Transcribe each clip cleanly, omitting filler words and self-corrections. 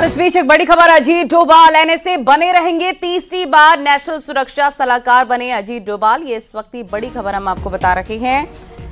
और इस बीच एक बड़ी खबर, अजीत डोभाल एनएसए बने रहेंगे, तीसरी बार नेशनल सुरक्षा सलाहकार बने अजीत डोभाल। ये इस वक्त की बड़ी खबर हम आपको बता रहे हैं।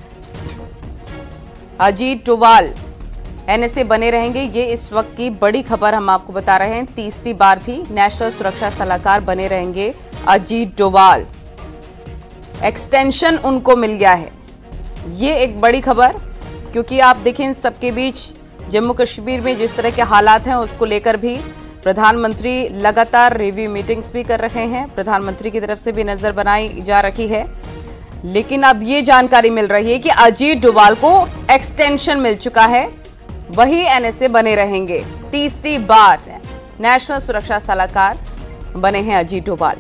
अजीत डोभाल एनएसए बने रहेंगे, ये इस वक्त की बड़ी खबर हम आपको बता रहे हैं। तीसरी बार भी नेशनल सुरक्षा सलाहकार बने रहेंगे अजीत डोभाल, एक्सटेंशन उनको मिल गया है। ये एक बड़ी खबर, क्योंकि आप देखें इन सबके बीच जम्मू कश्मीर में जिस तरह के हालात हैं उसको लेकर भी प्रधानमंत्री लगातार रिव्यू मीटिंग्स भी कर रहे हैं। प्रधानमंत्री की तरफ से भी नजर बनाई जा रही है, लेकिन अब ये जानकारी मिल रही है कि अजीत डोभाल को एक्सटेंशन मिल चुका है, वही एनएसए बने रहेंगे। तीसरी बार नेशनल सुरक्षा सलाहकार बने हैं अजीत डोभाल।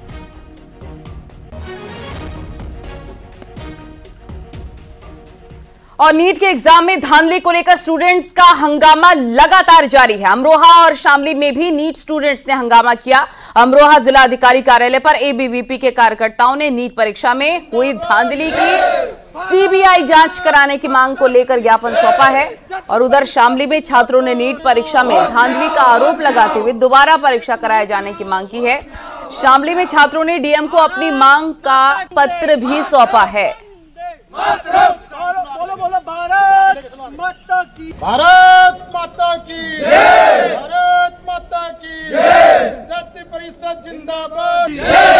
और नीट के एग्जाम में धांधली को लेकर स्टूडेंट्स का हंगामा लगातार जारी है। अमरोहा और शामली में भी नीट स्टूडेंट्स ने हंगामा किया। अमरोहा जिला अधिकारी कार्यालय पर एबीवीपी के कार्यकर्ताओं ने नीट परीक्षा में हुई धांधली की सीबीआई जांच कराने की मांग को लेकर ज्ञापन सौंपा है। और उधर शामली में छात्रों ने नीट परीक्षा में धांधली का आरोप लगाते हुए दोबारा परीक्षा कराए जाने की मांग की है। शामली में छात्रों ने डीएम को अपनी मांग का पत्र भी सौंपा है। भारत माता की जय, भारत माता की जय, विद्यार्थी परिषद जिंदाबाद,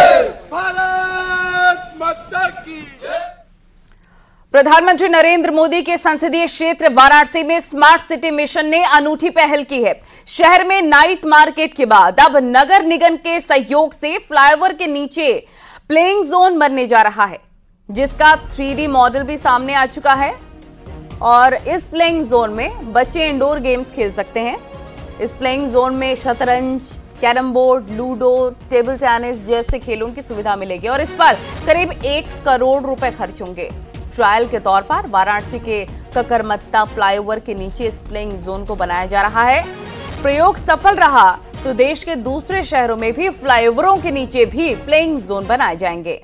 भारत माता की जय। प्रधानमंत्री नरेंद्र मोदी के संसदीय क्षेत्र वाराणसी में स्मार्ट सिटी मिशन ने अनूठी पहल की है। शहर में नाइट मार्केट के बाद अब नगर निगम के सहयोग से फ्लाईओवर के नीचे प्लेइंग जोन बनने जा रहा है, जिसका 3D मॉडल भी सामने आ चुका है। और इस प्लेइंग जोन में बच्चे इंडोर गेम्स खेल सकते हैं। इस प्लेइंग जोन में शतरंज, carrom board, ludo, table tennis जैसे खेलों की सुविधा मिलेगी और इस पर करीब 1 करोड़ रुपए खर्च होंगे। ट्रायल के तौर पर वाराणसी के ककरमत्ता फ्लाईओवर के नीचे इस प्लेइंग जोन को बनाया जा रहा है। प्रयोग सफल रहा तो देश के दूसरे शहरों में भी फ्लाईओवरों के नीचे भी प्लेइंग जोन बनाए जाएंगे।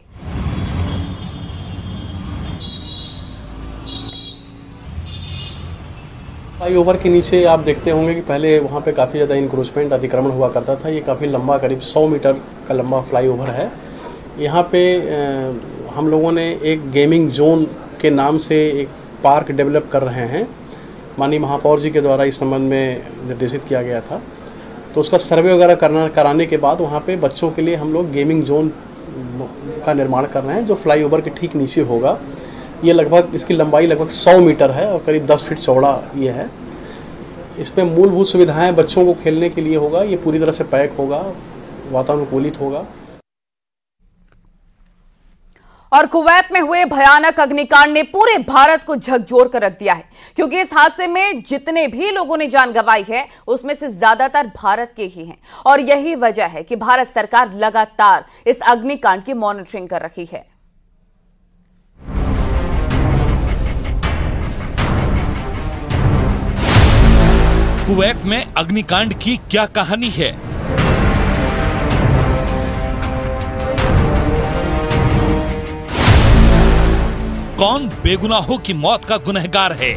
फ्लाईओवर के नीचे आप देखते होंगे कि पहले वहाँ पे काफ़ी ज़्यादा इंक्रोचमेंट अतिक्रमण हुआ करता था। ये काफ़ी लंबा, करीब 100 मीटर का लंबा फ्लाईओवर है। यहाँ पे हम लोगों ने एक गेमिंग जोन के नाम से एक पार्क डेवलप कर रहे हैं। माननीय महापौर जी के द्वारा इस संबंध में निर्देशित किया गया था। तो उसका सर्वे वगैरह कराने के बाद वहाँ पे बच्चों के लिए हम लोग गेमिंग जोन का निर्माण कर रहे हैं, जो फ्लाईओवर के ठीक नीचे होगा। ये लगभग, इसकी लंबाई लगभग 100 मीटर है और करीब 10 फीट चौड़ा ये है। इसमें मूलभूत सुविधाएं बच्चों को खेलने के लिए होगा। ये पूरी तरह से पैक होगा, वातानुकूलित होगा। और कुवैत में हुए भयानक अग्निकांड ने पूरे भारत को झकझोर कर रख दिया है, क्योंकि इस हादसे में जितने भी लोगों ने जान गंवाई है उसमें से ज्यादातर भारत के ही हैं। और यही वजह है कि भारत सरकार लगातार इस अग्निकांड की मॉनिटरिंग कर रही है। कुवैत में अग्निकांड की क्या कहानी है? कौन बेगुनाहों की मौत का गुनहगार है?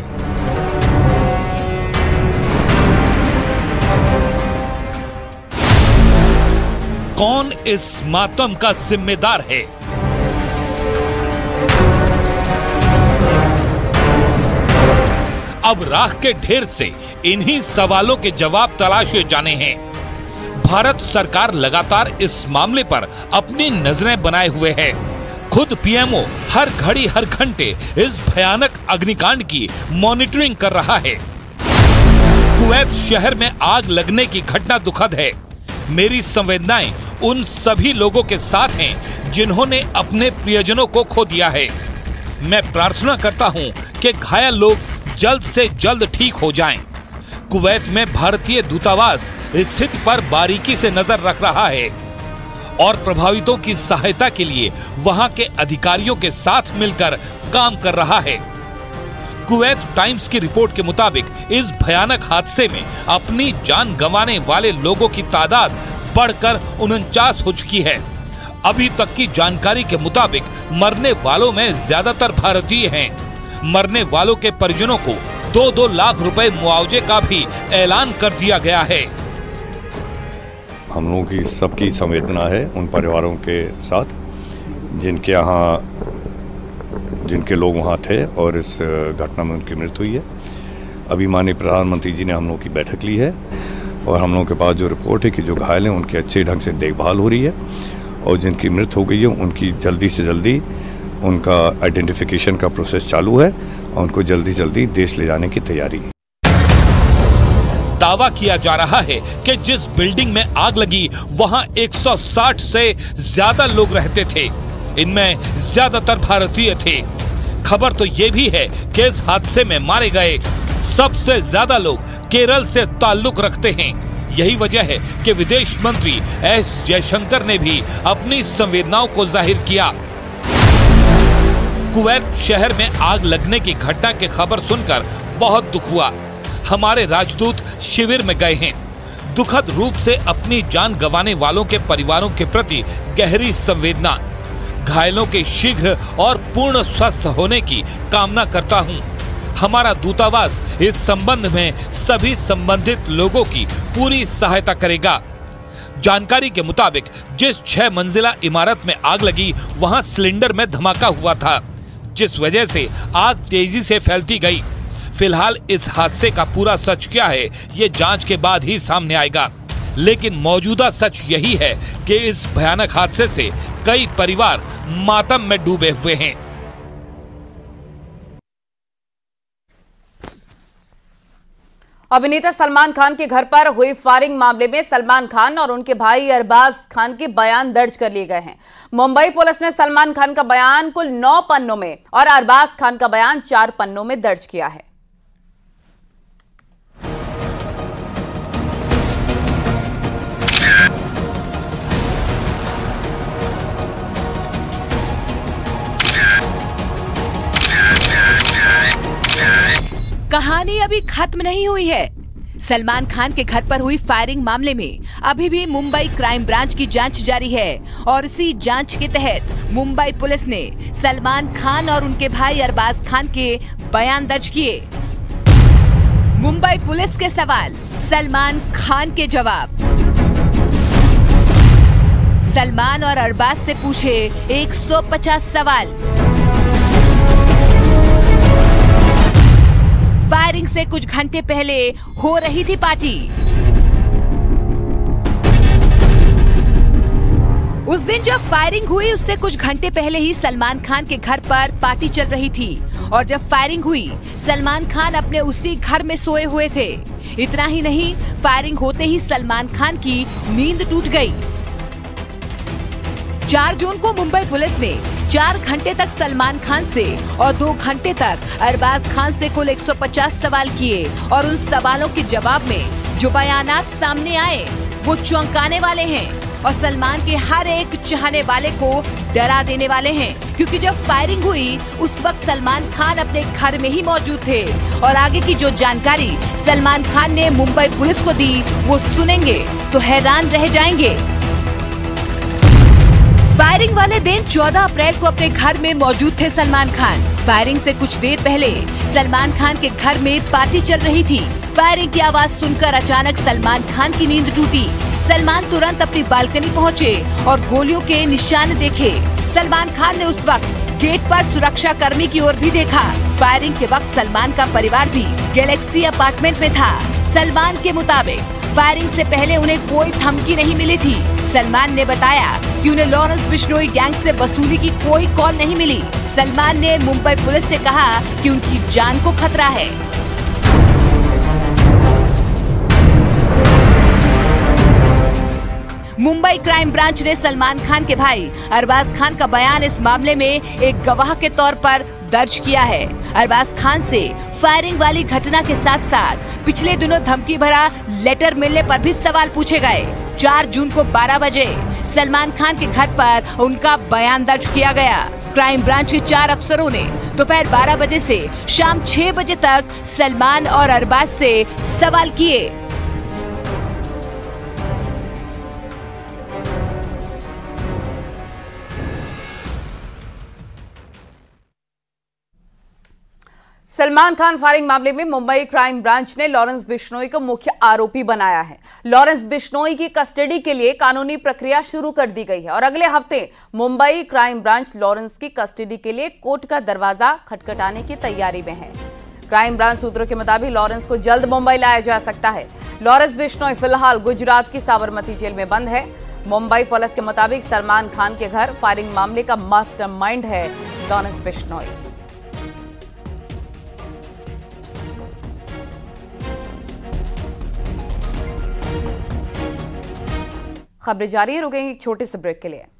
कौन इस मातम का जिम्मेदार है? अब राख के ढेर से इन्हीं सवालों के जवाब तलाशे जाने हैं। भारत सरकार लगातार इस मामले पर अपनी नजरें बनाए हुए है। खुद पीएमओ हर घड़ी हर घंटे इस भयानक अग्निकांड की मॉनिटरिंग कर रहा है। कुवैत शहर में आग लगने की घटना दुखद है। मेरी संवेदनाएं उन सभी लोगों के साथ हैं जिन्होंने अपने प्रियजनों को खो दिया है। मैं प्रार्थना करता हूं कि घायल लोग जल्द से जल्द ठीक हो जाएं। कुवैत में भारतीय दूतावास स्थिति पर बारीकी से नजर रख रहा है और प्रभावितों की सहायता के लिए वहां के अधिकारियों के साथ मिलकर काम कर रहा है। कुवैत टाइम्स की रिपोर्ट के मुताबिक इस भयानक हादसे में अपनी जान गंवाने वाले लोगों की तादाद बढ़कर 49 हो चुकी है। अभी तक की जानकारी के मुताबिक मरने वालों में ज्यादातर भारतीय हैं। मरने वालों के परिजनों को 2-2 लाख रुपए मुआवजे का भी ऐलान कर दिया गया है। हम लोगों की सबकी संवेदना है उन परिवारों के साथ जिनके लोग वहाँ थे और इस घटना में उनकी मृत्यु हुई है। अभी माननीय प्रधानमंत्री जी ने हम लोगों की बैठक ली है और हम लोगों के पास जो रिपोर्ट है कि जो घायल हैं उनकी अच्छे ढंग से देखभाल हो रही है और जिनकी मृत्यु हो गई है उनकी जल्दी से जल्दी उनका आइडेंटिफिकेशन का प्रोसेस चालू है और उनको जल्दी से जल्दी देश ले जाने की तैयारी है। दावा किया जा रहा है कि जिस बिल्डिंग में आग लगी वहां 160 से ज्यादा लोग रहते थे। इनमें ज्यादातर भारतीय थे। खबर तो ये भी है कि इस हादसे में मारे गए सबसे ज्यादा लोग केरल से ताल्लुक रखते हैं। यही वजह है कि विदेश मंत्री एस जयशंकर ने भी अपनी संवेदनाओं को जाहिर किया। कुवैत शहर में आग लगने की घटना की खबर सुनकर बहुत दुख हुआ। हमारे राजदूत शिविर में गए हैं। दुखद रूप से अपनी जान गंवाने वालों के परिवारों के प्रति गहरी संवेदना। घायलों के शीघ्र और पूर्ण स्वस्थ होने की कामना करता हूं। हमारा दूतावास इस संबंध में सभी संबंधित लोगों की पूरी सहायता करेगा। जानकारी के मुताबिक जिस 6 मंजिला इमारत में आग लगी वहां सिलेंडर में धमाका हुआ था, जिस वजह से आग तेजी से फैलती गई। फिलहाल इस हादसे का पूरा सच क्या है ये जांच के बाद ही सामने आएगा, लेकिन मौजूदा सच यही है कि इस भयानक हादसे से कई परिवार मातम में डूबे हुए हैं। अभिनेता सलमान खान के घर पर हुई फायरिंग मामले में सलमान खान और उनके भाई अरबाज खान के बयान दर्ज कर लिए गए हैं। मुंबई पुलिस ने सलमान खान का बयान कुल 9 पन्नों में और अरबाज खान का बयान 4 पन्नों में दर्ज किया है। कहानी अभी खत्म नहीं हुई है। सलमान खान के घर पर हुई फायरिंग मामले में अभी भी मुंबई क्राइम ब्रांच की जांच जारी है और इसी जांच के तहत मुंबई पुलिस ने सलमान खान और उनके भाई अरबाज खान के बयान दर्ज किए। मुंबई पुलिस के सवाल, सलमान खान के जवाब। सलमान और अरबाज से पूछे 150 सवाल। फायरिंग से कुछ घंटे पहले हो रही थी पार्टी। उस दिन जब फायरिंग हुई उससे कुछ घंटे पहले ही सलमान खान के घर पर पार्टी चल रही थी और जब फायरिंग हुई सलमान खान अपने उसी घर में सोए हुए थे। इतना ही नहीं, फायरिंग होते ही सलमान खान की नींद टूट गई। 4 जून को मुंबई पुलिस ने 4 घंटे तक सलमान खान से और 2 घंटे तक अरबाज खान से कुल 150 सवाल किए और उन सवालों के जवाब में जो बयानात सामने आए वो चौंकाने वाले हैं और सलमान के हर एक चाहने वाले को डरा देने वाले हैं, क्योंकि जब फायरिंग हुई उस वक्त सलमान खान अपने घर में ही मौजूद थे और आगे की जो जानकारी सलमान खान ने मुंबई पुलिस को दी वो सुनेंगे तो हैरान रह जाएंगे। फायरिंग वाले दिन 14 अप्रैल को अपने घर में मौजूद थे सलमान खान। फायरिंग से कुछ देर पहले सलमान खान के घर में पार्टी चल रही थी। फायरिंग की आवाज सुनकर अचानक सलमान खान की नींद टूटी। सलमान तुरंत अपनी बालकनी पहुंचे और गोलियों के निशान देखे। सलमान खान ने उस वक्त गेट पर सुरक्षा कर्मी की ओर भी देखा। फायरिंग के वक्त सलमान का परिवार भी गैलेक्सी अपार्टमेंट में था। सलमान के मुताबिक फायरिंग से पहले उन्हें कोई धमकी नहीं मिली थी। सलमान ने बताया कि उन्हें लॉरेंस बिश्नोई गैंग से वसूली की कोई कॉल नहीं मिली। सलमान ने मुंबई पुलिस से कहा कि उनकी जान को खतरा है। मुंबई क्राइम ब्रांच ने सलमान खान के भाई अरबाज खान का बयान इस मामले में एक गवाह के तौर पर दर्ज किया है। अरबाज खान से फायरिंग वाली घटना के साथ साथ पिछले दिनों धमकी भरा लेटर मिलने पर भी सवाल पूछे गए। 4 जून को 12 बजे सलमान खान के घर पर उनका बयान दर्ज किया गया। क्राइम ब्रांच के 4 अफसरों ने दोपहर 12 बजे से शाम 6 बजे तक सलमान और अरबाज से सवाल किए। सलमान खान फायरिंग मामले में मुंबई क्राइम ब्रांच ने लॉरेंस बिश्नोई को मुख्य आरोपी बनाया है। लॉरेंस बिश्नोई की कस्टडी के लिए कानूनी प्रक्रिया शुरू कर दी गई है और अगले हफ्ते मुंबई क्राइम ब्रांच लॉरेंस की कस्टडी के लिए कोर्ट का दरवाजा खटखटाने की तैयारी में है। क्राइम ब्रांच सूत्रों के मुताबिक लॉरेंस को जल्द मुंबई लाया जा सकता है। लॉरेंस बिश्नोई फिलहाल गुजरात की साबरमती जेल में बंद है। मुंबई पुलिस के मुताबिक सलमान खान के घर फायरिंग मामले का मास्टरमाइंड है लॉरेंस बिश्नोई। खबरें जारी है, रुकेंगे एक छोटे से ब्रेक के लिए।